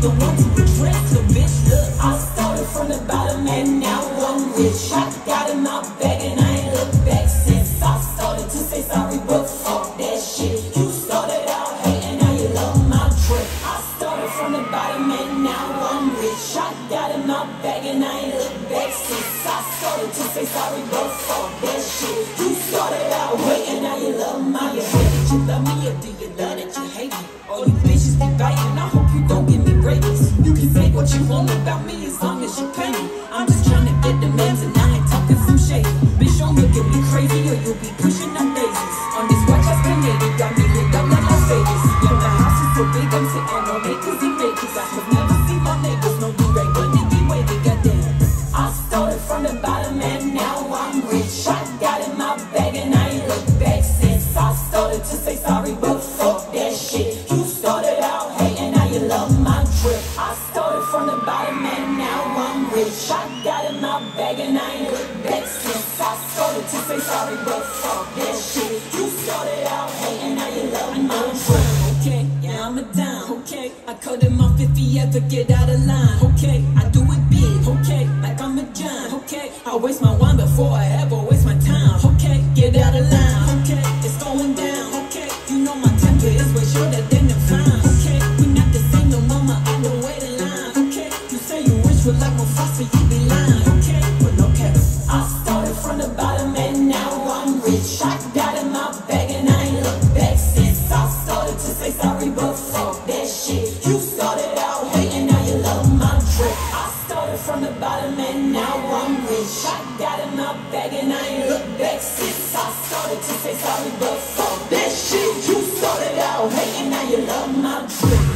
the one to address the bitch. Look, I started from the bottom and now I'm rich. I got in my bag and I ain't looked back since. I started to say sorry, but fuck that shit. You started out hating, now you love my trip. I started from the bottom and now I'm rich. I got in my bag and I ain't looked back since. I started to say sorry, but fuck that shit. You started out hating, now you love my trip. Did you love me or do you love that you hate me? All you bitches be biting, I hope you don't give me rabies. You can say what you want about me as long as you pay me. I'm just trying to get the memes and I ain't talking some shade. Bitch, don't look at me crazy or you'll be pushing up daisies. On this white house grenade, got me lit up like Las Vegas. Yeah, the house is so big, I'm sitting on acres and acres. I have never seen my neighbors, no do-rag, but Iggy wavy, goddamn. I started from the bottom and now I'm rich. I got in my bag and I ain't looked back since. I started to say sorry, but fuck that shit. You started out hating, now you love my trip. I started from the bottom and now I'm rich. I got in my bag and I ain't looked back since. I started to say sorry, but fuck that shit. You started out hating, now you love my trip. Okay, yeah, I'm a dime. Okay, I cut him off if he ever get out of line. Okay, I do it big. Okay, like I'm a giant. Okay, I waste my wine before I ever waste my time. Okay, get out of line. Okay, it's going down. Okay, you know my temper is way shorter than the fine. Okay, we not the same no more, my other way to line. Okay, you say you wish for like more fast, so you be lying. Okay, but no cap. I started from the bottom and now I'm rich. I got in my bag and I ain't looked back since. I started to say sorry, but fuck that shit. You started out hating, now you love my trip. I started from the bottom and now I'm rich. I got in my bag and I ain't looked back since. I started to say sorry, but fuck that shit. You started out hating, now you love my trip.